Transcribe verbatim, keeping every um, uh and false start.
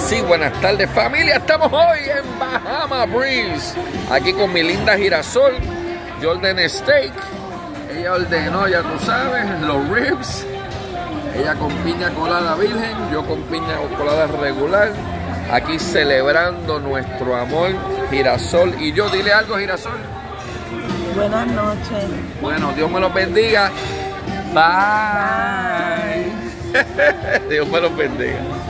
Sí, buenas tardes familia, estamos hoy en Bahama Breeze, aquí con mi linda girasol. Yo ordené steak, ella ordenó, ya tú sabes, los ribs. Ella con piña colada virgen, yo con piña colada regular. Aquí celebrando nuestro amor, girasol y yo. Dile algo, girasol. Buenas noches. Bueno, Dios me los bendiga. Bye. Bye. Dios me los bendiga.